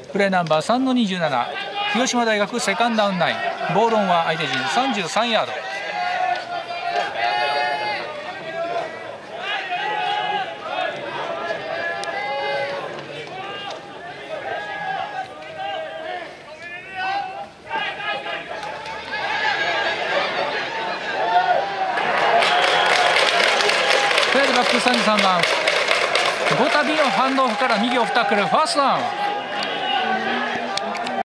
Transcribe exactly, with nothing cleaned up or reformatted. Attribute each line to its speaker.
Speaker 1: プレーナンバーさんのにじゅうなな、広島大学セカンドダウンナイン、ボールオンは相手陣さんじゅうさんヤード。フェアでバックさんじゅうさんばん、ゴタビのハンドオフから右オフタックル、ファーストダウン。